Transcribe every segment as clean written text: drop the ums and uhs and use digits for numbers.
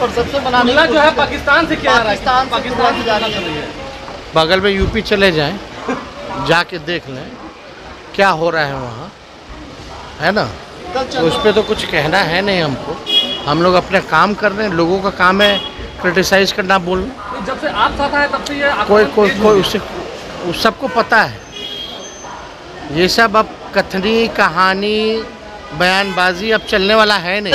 Perception बनाने जो है पाकिस्तान से क्या पाकिस्तान से जा रही है। बगल में यूपी चले जाएं, जाके देख लें क्या हो रहा है वहाँ, है ना। तो उस पर तो कुछ कहना है नहीं हमको, हम लोग अपने काम कर रहे हैं। लोगों का काम है क्रिटिसाइज करना, बोलना। जब से आप साथ आए तब से ये कोई उससे सबको पता है। ये सब अब कथनी कहानी बयानबाजी अब चलने वाला है नहीं।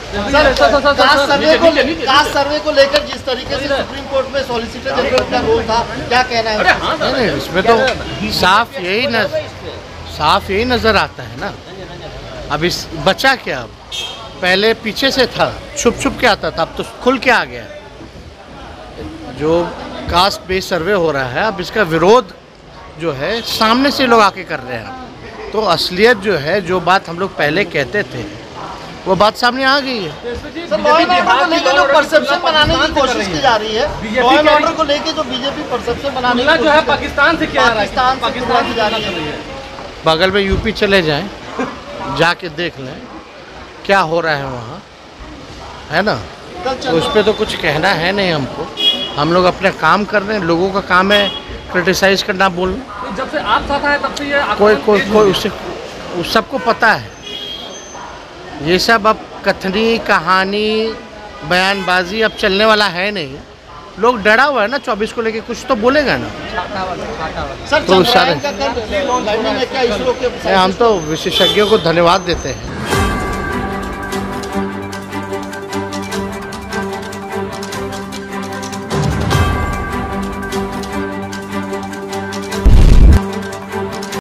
कास्ट सर्वे को लेकर जिस तरीके से सुप्रीम कोर्ट में सॉलिसिटर जनरल का रोल था, क्या कहना है? नहीं, इसमें तो साफ यही नजर आता है ना। अब इस बचा क्या, अब पहले पीछे से था, छुप छुप के आता था, अब तो खुल के आ गया। जो कास्ट बेस्ड सर्वे हो रहा है, अब इसका विरोध जो है सामने से लोग आके कर रहे हैं। तो असलियत जो है, जो बात हम लोग पहले कहते थे, वो बात सामने आ गई है। सर, लॉ एंड ऑर्डर को लेकर जो परसेप्शन बनाने की कोशिश की जा रही है, लॉ एंड ऑर्डर को लेकर जो बीजेपी परसेप्शन बनाने की जो है पाकिस्तान से क्या पाकिस्तान से जा रही है। बगल में यूपी चले जाएं, जाके देख लें क्या हो रहा है वहाँ, है ना। तो उस पर तो कुछ कहना है नहीं हमको, हम लोग अपने काम कर रहे हैं। लोगों का काम है क्रिटिसाइज करना, बोलना। जब से आप साथ आए तब से ये कोई उससे सबको पता है। ये सब अब कथनी कहानी बयानबाजी अब चलने वाला है नहीं। लोग डरा हुआ है ना, 24 को लेके कुछ तो बोलेगा ना। सर, तो सारे हम तो विशेषज्ञों को धन्यवाद देते हैं।